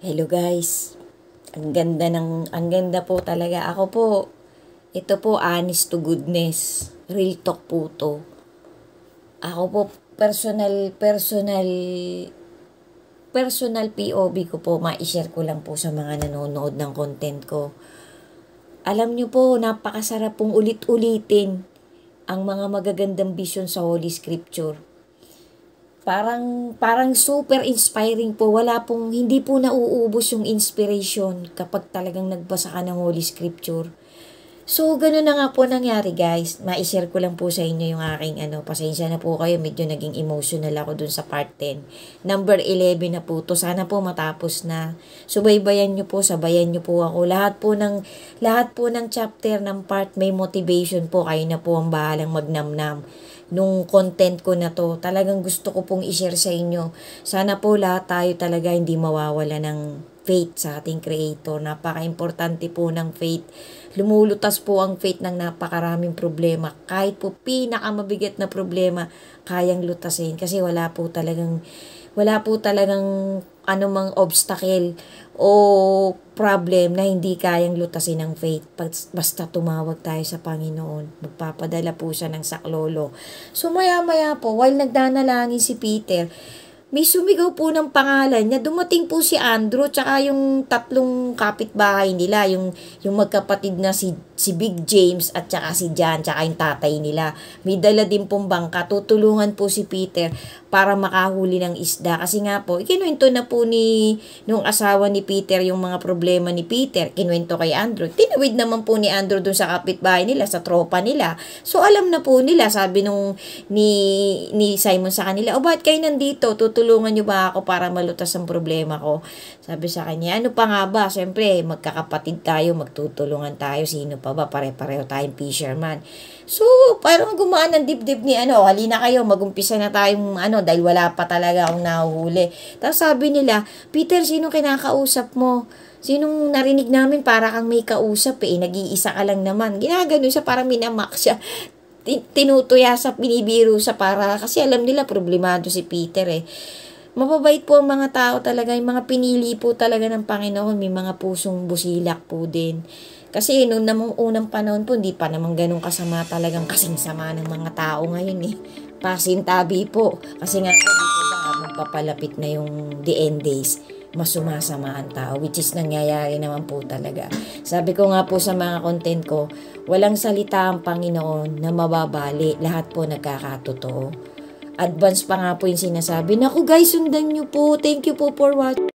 Hello guys. Ang ganda po talaga. Ako po, ito po honest to goodness. Real talk po to. Ako po personal POV ko po, ma-share ko lang po sa mga nanonood ng content ko. Alam nyo po, napakasarap pong ulit-ulitin ang mga magagandang vision sa Holy Scripture. Parang super inspiring po. Hindi po nauubos yung inspiration kapag talagang nagbasa ka ng Holy Scripture. So, gano'n na nga po nangyari guys. Ma-share ko lang po sa inyo yung aking pasensya na po kayo. Medyo naging emotional ako dun sa part 10. Number 11 na po to. Sana po matapos na. Subaybayan nyo po, sabayan nyo po ako. Lahat po ng chapter ng part may motivation po. Kayo na po ang bahalang magnamnam nung content ko na to. Talagang gusto ko pong i-share sa inyo. Sana po lahat tayo talaga hindi mawawala ng faith sa ating Creator. Napaka-importante po ng faith. Lumulutas po ang faith ng napakaraming problema. Kahit po pinakamabigat na problema, kayang lutasin. Kasi wala po talagang anumang obstacle o problem na hindi kayang lutasin ng faith. Basta tumawag tayo sa Panginoon. Magpapadala po siya ng saklolo. So maya-maya po, while nagdanalangin si Peter, may sumigaw po ng pangalan niya. Dumating po si Andrew tsaka yung tatlong kapitbahay nila, yung magkapatid na si Big James at tsaka si John tsaka yung tatay nila. May dala din pong bangka. Tutulungan po si Peter para makahuli ng isda. Kasi nga po, kinuwento na po nung asawa ni Peter yung mga problema ni Peter. Kinuwento kay Andrew. Tinawid naman po ni Andrew dun sa kapitbahay nila, sa tropa nila. So alam na po nila, sabi ni Simon sa kanila, bakit kayo nandito? Tutulungan nyo ba ako para malutas ang problema ko? Sabi sa kanya, ano pa nga ba? Siyempre, magkakapatid tayo, magtutulungan tayo. Sino pa ba? Pare-pareho tayong fisherman. So, parang gumaan ang dibdib ni halina kayo, magumpisa na tayong dahil wala pa talaga akong nahuhuli. Tapos sabi nila, Peter, sinong kinakausap mo? Sinong narinig namin para kang may kausap nag-iisa ka lang naman. Ginagano siya, parang minamak siya. Tinutuya sa binibiro sa kasi alam nila problemado si Peter Mababait po ang mga tao talaga, yung mga pinili po talaga ng Panginoon, may mga pusong busilak po din. Kasi noong unang panahon po, hindi pa naman ganun kasama talagang kasing sama ng mga tao ngayon Pasintabi po. Kasi nga po, dito ba, magpapalapit na yung the end days, mas sumasama ang tao, which is nangyayari naman po talaga. Sabi ko nga po sa mga content ko, walang salita ang Panginoon na mababali, lahat po nagkakatotoo. Advance pa nga po yung sinasabi. Naku guys, sundan nyo po. Thank you po for watching.